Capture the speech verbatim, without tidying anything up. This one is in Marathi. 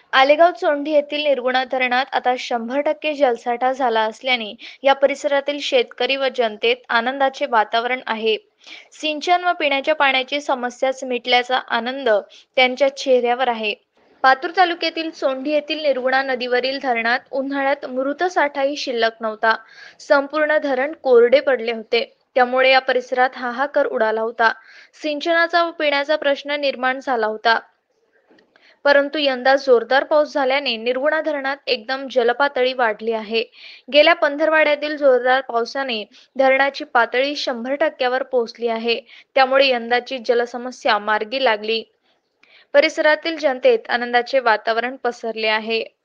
आलेगाव चोंडी येथील निर्गुणा धरणात आता शंभर टक्के जलसाठा झाला असल्याने या परिसरातील शेतकरी व जनतेत आनंदाचे वातावरण आहे. सिंचन व पिण्याच्या पाण्याची समस्याच मिटल्याचा आनंद त्यांच्या चेहऱ्यावर आहे. पातूर तालुक्यातील सोंढी येथील निर्गुणा नदीवरील धरणात उन्हाळ्यात मृत साठाही शिल्लक नव्हता. संपूर्ण धरण कोरडे पडले होते. त्यामुळे या परिसरात हाहाकार उडाला होता. सिंचनाचा व पिण्याचा प्रश्न निर्माण झाला होता. परंतु यंदा जोरदार पाऊस झाल्याने निर्गुणा धरणात एकदम जलपातळी वाढली आहे. गेल्या पंधरवड्यातील जोरदार पावसाने धरणाची पातळी शंभर टक्क्यावर पोहोचली आहे. त्यामुळे यंदाची जलसमस्या मार्गी लागली. परिसरातील जनतेत आनंदाचे वातावरण पसरले आहे.